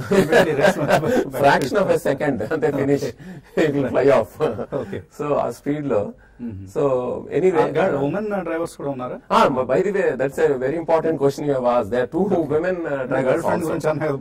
B: fraction of a second they finish, it will fly off. So ఆ speed లో. So anyway
A: women drivers కూడా ఉన్నారా?
B: By the way that's a very important question you have asked. There are two women drivers also.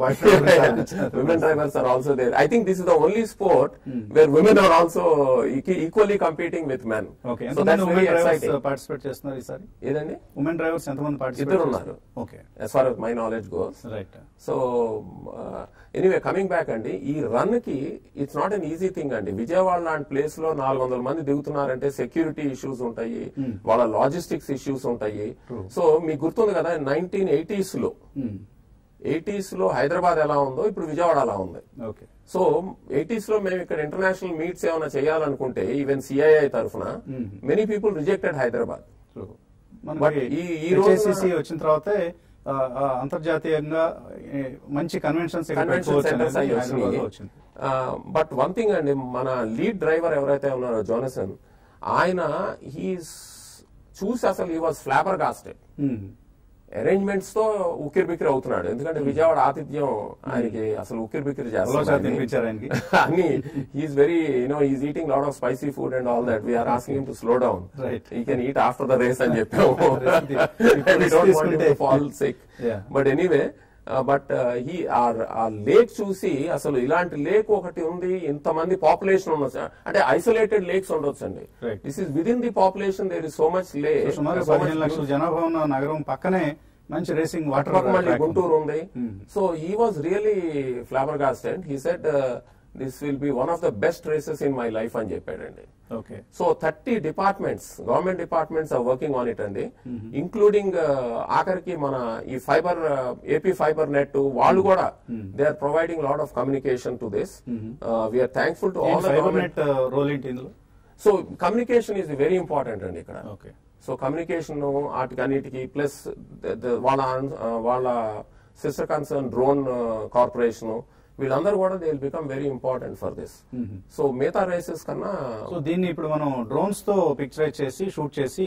B: Women drivers are also there. I think this is the only sport hmm. where women are also equally competing with men.
A: Okay. So that's very exciting. Participate చేస్తున్నారు ఈసారి.
B: ఏదండి?
A: Women drivers ఎంతమంది participate
B: ఇద్దరు ఉన్నారు.
A: Okay.
B: As far as my knowledge goes.
A: Right.
B: So uh, anyway, coming back అండి, ఈ run కి it's not an easy thing అండి. విజయవాడ లాంటి ప్లేస్ లో నాలుగు వందల మంది దిగుతున్నారంటే సెక్యూరిటీ ఇష్యూస్ ఉంటాయి, వాళ్ళ లాజిస్టిక్స్ ఇష్యూస్ ఉంటాయి. సో మీకు గుర్తుంది కదా నైన్టీన్ ఎయిటీస్ లో ఎయిటీస్ లో హైదరాబాద్ ఎలా ఉందో ఇప్పుడు విజయవాడ అలా ఉంది.
A: ఓకే.
B: సో ఎయిటీస్ లో మేము ఇక్కడ ఇంటర్నేషనల్ మీట్స్ ఏమైనా చేయాలనుకుంటే ఈవెన్ సిఐఐ తరఫున many people rejected Hyderabad.
A: But ఈ రోజు వచ్చిన తర్వాత అంతర్జాతీయంగా మంచి కన్వెన్షన్స్
B: కన్వెన్షన్ సెంటర్స్ అయ్యి వచ్చింది. బట్ వన్ థింగ్ అండి, మన లీడ్ డ్రైవర్ ఎవరైతే ఉన్నారో జోనసన్, ఆయన హీ చూసి అసలు he was flabbergasted. Arrangements తో ఉక్కిరి బిక్కిరి అవుతున్నాడు. ఎందుకంటే విజయవాడ ఆతిథ్యం ఆయనకి అసలు ఉక్కిరి బిక్కిరి చేస్తారు అని. He's very you know he's eating lot of spicy food and all that. We're asking him to slow down, he can eat after the race అని చెప్పాము. Fall sick. But anyway, but he ఆ లేక్ చూసి అసలు ఇలాంటి lake ఒకటి ఉంది, ఇంతమంది population ఉండొచ్చు అంటే ఐసోలేటెడ్ లేక్స్ ఉండొచ్చు అండి. This is within the population, there is so much lake.
A: పదిహేను లక్షల జనాభా ఉన్న నగరం పక్కనే మంచి రేసింగ్ వాటర్,
B: మళ్ళీ గుంటూరు ఉంది. So he was really flabbergasted. He said this will be one of the best races in my life అని చెప్పాడండి. So thirty departments, government departments are working on it అండి, ఇంక్లూడింగ్ ఆఖరికి మన ఈ fiber AP fiber net వాళ్ళు కూడా they are providing lot of communication to this. We're thankful to all the government
A: role ఏంటి ఇందులో.
B: So communication is very important అండి ఇక్కడ. సో కమ్యూనికేషన్ వాటికి అన్నిటికీ ప్లస్ వాళ్ళ వాళ్ళ సిస్టర్ కన్సర్న్ డ్రోన్ కార్పొరేషన్ వీళ్ళందరూ కూడా they will become very important for this. So మిగతా రేసెస్ కన్నా
A: సో దీన్ని ఇప్పుడు మనం డ్రోన్స్ తో పిక్చరైజ్ చేసి షూట్ చేసి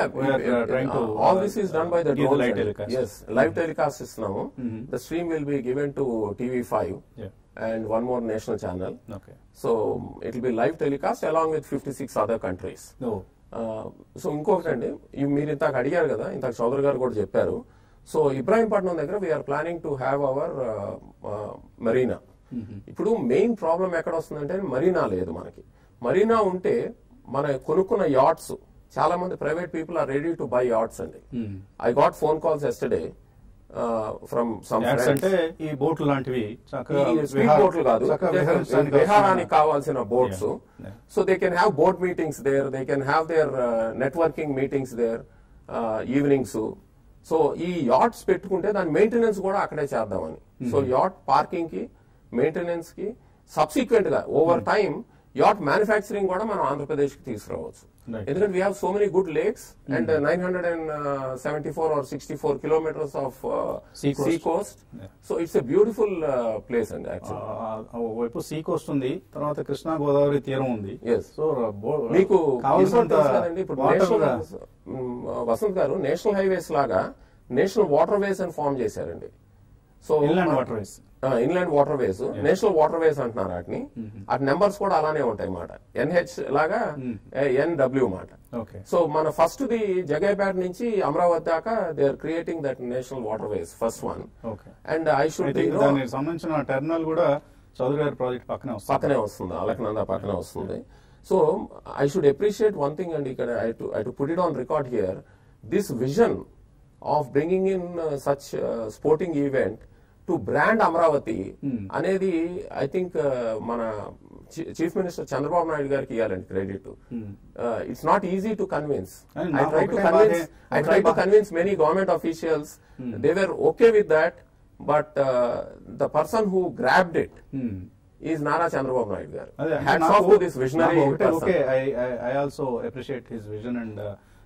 B: all this is done by the drone. yes, live telecast ఇస్తున్నాము. The stream will be given to TV five and one more national channel.
A: Okay.
B: So it will be live telecast along with fifty-six other countries.
A: Oh.
B: So ఇంకొకటి అండి, మీరు ఇంతకు అడిగారు కదా, ఇంతకు చౌదరి గారు కూడా చెప్పారు. సో ఇబ్రాహీంపట్నం దగ్గర we're planning to have our marina. ఇప్పుడు మెయిన్ ప్రాబ్లం ఎక్కడ వస్తుందంటే మరీనా లేదు మనకి. మరీనా ఉంటే మన కొనుక్కున్న యాట్స్, చాలా మంది private people are ready to buy yachts అండి. I got phone calls yesterday from some friends.
A: అంటే ఈ బోట్లు లాంటివి
B: స్పీడ్ బోట్లు కాదు, విహారానికి కావాల్సిన boats. So they can have boat meetings there, they can have there networking meetings there evenings. So ఈ యాట్స్ పెట్టుకుంటే దాని మెయింటెనెన్స్ కూడా అక్కడే చేద్దామని. సో యాట్ పార్కింగ్ కి, మెయింటెనెన్స్ కి సబ్సిక్వెంట్ గా ఓవర్ టైమ్ యాట్ మ్యానుఫ్యాక్చరింగ్ కూడా మనం ఆంధ్రప్రదేశ్ కి తీసుకురావచ్చు. ఎందుకంటే we have so many good lakes and nine hundred and seventy four or sixty four kilometers of sea coast. So it's a beautiful place అండి.
A: వైపు సీ కోస్ట్ ఉంది, తర్వాత కృష్ణా గోదావరి తీరం ఉంది.
B: సో మీకు కదండి ఇప్పుడు వసంత్ గారు నేషనల్ హైవేస్ లాగా నేషనల్ వాటర్ వేస్ అని ఫార్మ్ చేశారండి. So
A: waterways,
B: inland waterways, national waterways అంటున్నారు వాటిని. అటు నెంబర్స్ కూడా అలానే ఉంటాయి మాట, ఎన్హెచ్ లాగా ఎన్డబ్ల్యూ మాట. సో మన ఫస్ట్ ది జగైపేట నుంచి అమరావతి దాకా they are creating that national waterways, first one. And I should
A: సంబంధించిన టెర్మినల్ కూడా చౌదరి గారి ప్రాజెక్ట్ పక్కనే
B: పక్కనే వస్తుంది, అలకనంద పక్కనే వస్తుంది. So I should appreciate one thing అండి ఇక్కడ, I to I to put it on record here, this vision of bringing in such sporting event to brand Amaravati అనేది ఐ థింక్ మన చీఫ్ మినిస్టర్ చంద్రబాబు నాయుడు గారికి ఇవ్వాలండి credit. It's not easy to convince. I try to convince I try to convince many government officials, they were okay with that, but the person who grabbed it is Nara Chandrababu Naidu గారు. Hats off to this visionary person.
A: Okay, I also appreciate his vision and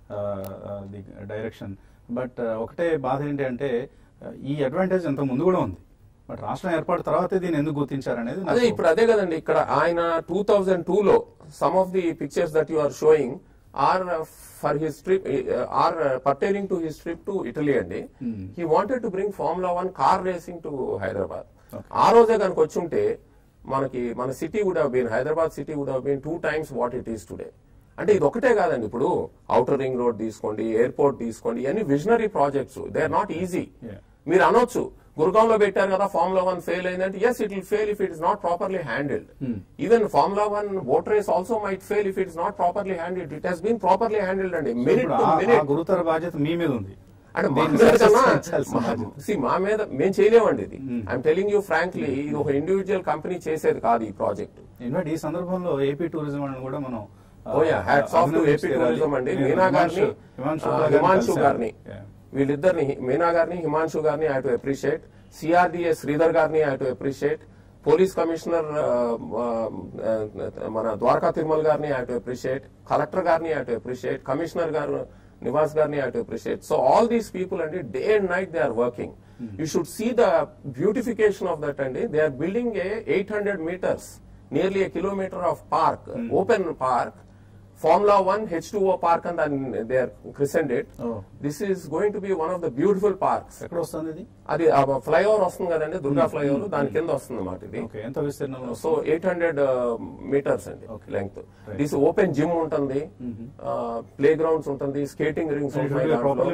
A: the direction. But ఒకటే బాధ ఏంటి అంటే ఈ advantage ఇంత ముందు కూడా ఉంది, బట్ రాష్ట్రం ఏర్పాటు తర్వాత దీన్ని ఎందుకు గుర్తించారనేది.
B: అదే ఇప్పుడు అదే కదండి, ఇక్కడ ఆయన టూ థౌజండ్ టూ లో some of the pictures that you are showing are for his trip, or pertaining to his trip to Italy అండి. He wanted to bring formula one car racing to Hyderabad. ఆ రోజే కనుక వచ్చుంటే మనకి మన city would have been, Hyderabad city would have been two times what it is today. అంటే ఇది ఒకటే కాదండి, ఇప్పుడు ఔటర్ రింగ్ రోడ్ తీసుకోండి, ఎయిర్పోర్ట్ తీసుకోండి, ఇవన్నీ visionary projects, they are not easy. మీరు అనొచ్చు గురుగావ్ లో పెట్టారు కదా ఫార్ములా వన్ ఫెయిల్ అయిందంటే, yes it will fail if it is not properly handled. Even formula one boat race also might fail if it is not properly handled. It has been properly handled అండి. Minute to minute
A: గురుతర బాధ్యత మీ మీద ఉంది.
B: అంటే మా మీద కన్నా మా మీద మేము చేయలేమండి ఇది. ఐఎమ్ టెలింగ్ యూ ఫ్రాంక్లీ, ఇది ఒక ఇండివిజువల్ కంపెనీ చేసేది కాదు ఈ ప్రాజెక్ట్.
A: ఇన్ఫాక్ట్ ఈ సందర్భంలో ఏపీ టూరిజం అని కూడా మనం
B: hats off to AP tourism అండి, మీనా గారిని, హిమాంశు గారిని, వీళ్ళిద్దరిని మీనా గారిని హిమాంశు గారిని I to appreciate, CRDA Sridhar గారిని I to appreciate, police commissioner మన ద్వారకా తిరుమల్ గారిని ఐ టు అప్రిషియేట్, కలెక్టర్ గారిని ఐ టు అప్రిషియేట్, కమిషనర్ గారు నివాస్ గారిని I to appreciate. So all these people అండి day and night they are working. You should see the beautification of that అండి. They are building a eight hundred meters, nearly a kilometer of park, mm. open park, Formula One H two O park, and then they are christened it. Oh. This is going to be one of the beautiful parks.
A: ఎక్కడ వస్తుంది ఇది?
B: అది flyover వస్తుంది కదండి, Durga flyover, దాని కింద వస్తుంది అన్నమాట ఇది.
A: ఎంత విస్తీర్ణం?
B: సో ఎయిట్ హండ్రెడ్ మీటర్స్ అండి లెంగ్త్. దిస్ ఓపెన్ జిమ్ ఉంటుంది, ప్లే గ్రౌండ్స్ ఉంటుంది, స్కేటింగ్ రింగ్స్ ఉంటాయి.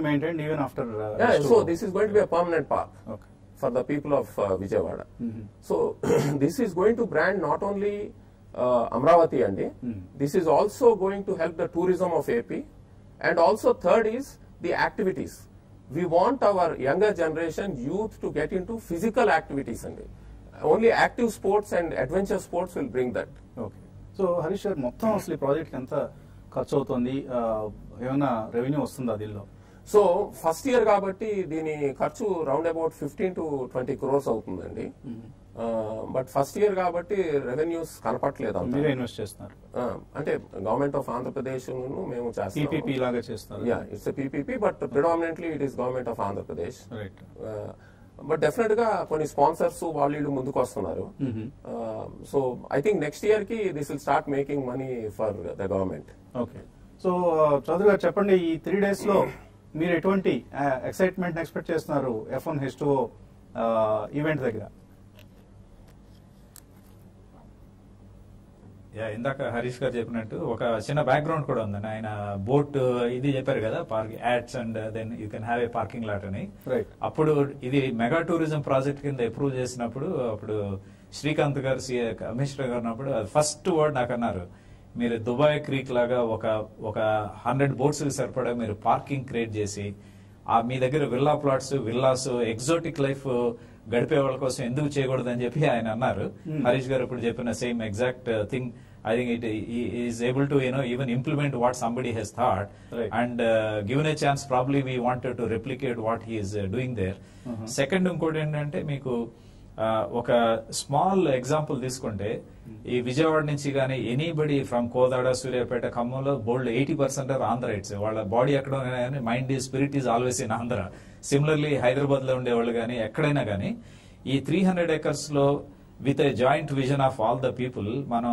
B: So this is going to be a permanent park for the people of uh, Vijayawada. Mm-hmm. So this is going to brand not only uh, Amravati andi, mm-hmm. this is also going to help the tourism of A P, and also third is the activities. We want our younger generation youth to get into physical activities andi. Only active sports and adventure sports will bring that.
A: Okay. So Harish garu మొత్తం అసలు ఈ project ఎంత ఖర్చు అవుతుంది, ఏమైనా revenue వస్తుందా దీనిలో?
B: So first year కాబట్టి దీని ఖర్చు round about fifteen to twenty crores అవుతుందండి. బట్ ఫస్ట్ ఇయర్ కాబట్టి రెవెన్యూస్ కనపట్లేదు.
A: ఇన్వెస్ట్ చేస్తున్నారు
B: అంటే గవర్నమెంట్ ఆఫ్ ఆంధ్రప్రదేశ్ మేము
A: చేస్తాం.
B: Yeah, it's PPP, but predominantly it is government of Andhra Pradesh. But definite గా కొన్ని స్పాన్సర్స్ వాళ్ళు ముందుకు వస్తున్నారు. So I think next year కి this will start making money for the government.
A: Okay. So Chowdary గారు చెప్పండి, ఈ త్రీ డేస్ లో మీరు ఎటువంటి ఎక్సైట్మెంట్ ఎక్స్పెక్ట్ చేస్తున్నారు F one H two O event దగ్గర?
C: యా, ఇందాక హరీష్ గారు చెప్పినట్టు ఒక చిన్న బ్యాక్గ్రౌండ్ కూడా ఉందండి. ఆయన బోట్ ఇది చెప్పారు కదా, park ads and then you can have a parking lot అని. అప్పుడు ఇది మెగా టూరిజం ప్రాజెక్ట్ కింద అప్రూవ్ చేసినప్పుడు అప్పుడు శ్రీకాంత్ గారు కమిషనర్ గారు ఉన్నప్పుడు ఫస్ట్ వర్డ్ నాకు అన్నారు, మీరు దుబాయ్ క్రీక్ లాగా ఒక ఒక హండ్రెడ్ బోట్స్ సరిపడా మీరు పార్కింగ్ క్రియేట్ చేసి ఆ మీ దగ్గర villa plots, villas, exotic life గడిపే వాళ్ళ కోసం ఎందుకు చేయకూడదని చెప్పి ఆయన అన్నారు. హరీష్ గారు ఇప్పుడు చెప్పిన same exact thing I think it is able to you know even implement what somebody he's thought and given a chance probably we wanted to replicate what he is doing there. Second ఇంకోటి ఏంటంటే మీకు ఒక small example తీసుకుంటే ఈ విజయవాడ నుంచి కానీ anybody from Kodada, Suryapet, ఖమ్మంలో bold eighty percent are Andhraites. వాళ్ళ బాడీ ఎక్కడ కానీ mind spirit is always in Andhra. Similarly Hyderabad లో ఉండేవాళ్ళు కానీ ఎక్కడైనా కానీ ఈ త్రీ హండ్రెడ్ ఎకర్స్ లో with a joint vision of all the people మనం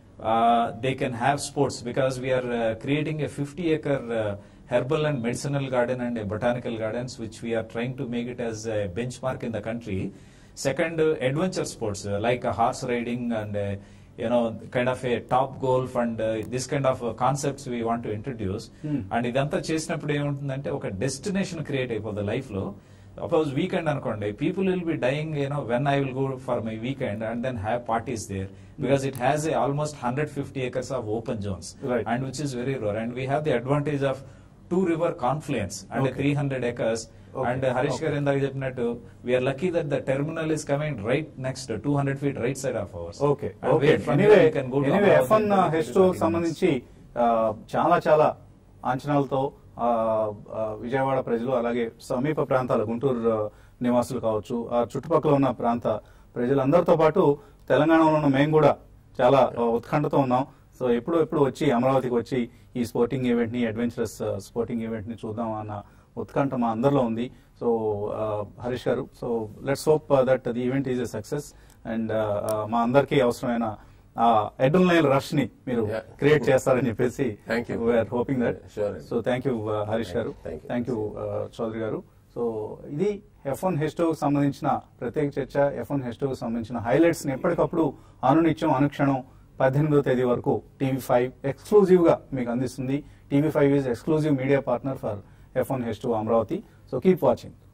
C: they can have sports because we're creating a fifty acre herbal and medicinal garden and a botanical gardens which we are trying to make it as a benchmark in the country. Second, uh, adventure sports uh, like uh, horse riding and uh, you know kind of a top golf and uh, this kind of uh, concepts we want to introduce. Hmm. And idantha chesinappudu em untundante oka destination create ayipodu life lo. Suppose weekend anukondi, people will be dying, you know, when I will go for my weekend and then have parties there because it has a almost one hundred fifty acres of open zones,
A: right,
C: and which is very rare. And we have the advantage of two river confluence and okay. three hundred acres. Okay. And uh, Harish garu indaga cheppinattu we are lucky that the terminal is coming right next to two hundred feet right side of ours.
A: Okay. Okay. Anyway, anyway F one H two కి సంబంధించి చాలా చాలా అంచనాలతో విజయవాడ ప్రజలు అలాగే సమీప ప్రాంతాల గుంటూరు నివాసులు కావచ్చు, ఆ చుట్టుపక్కల ఉన్న ప్రాంత ప్రజలందరితో పాటు తెలంగాణలో ఉన్న మేము కూడా చాలా ఉత్కంఠతో ఉన్నాం. సో ఎప్పుడు ఎప్పుడు వచ్చి అమరావతికి వచ్చి ఈ స్పోర్టింగ్ ఈవెంట్ ని, అడ్వెంచరస్ స్పోర్టింగ్ ఈవెంట్ ని చూద్దాం అన్న ఉత్కంఠ మా అందరిలో ఉంది. సో హరీష్ గారు, so let's hope that the event is a success and మా అందరికీ అవసరమైన అడ్రినల్ రష్ ని మీరు క్రియేట్ చేస్తారని చెప్పేసి we're hoping that. So thank you Harish గారు, థ్యాంక్ యూ చౌదరి గారు. సో ఇది ఎఫ్ వన్ హెచ్ టూ సంబంధించిన ప్రత్యేక చర్చ. ఎఫ్ వన్ హెచ్ టూ సంబంధించిన హైలైట్స్ ని ఎప్పటికప్పుడు అనునిత్యం అనుక్షణం పద్దెనిమిదో తేదీ వరకు టీవీ ఫైవ్ ఎక్స్క్లూజివ్ గా మీకు అందిస్తుంది. TV five is exclusive media partner for F one H two Amaravati. So keep watching.